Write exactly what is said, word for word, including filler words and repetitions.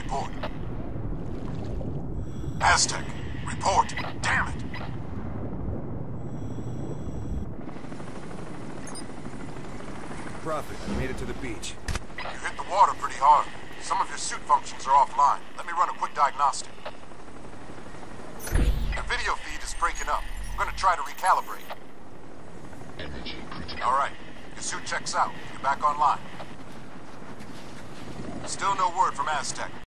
report. Aztec, report. Damn it! Prophet, I made it to the beach. You hit the water pretty hard. Some of your suit functions are offline. Let me run a quick diagnostic. The video feed is breaking up. I'm gonna try to recalibrate. Alright, your suit checks out. You're back online. Still no word from Aztec.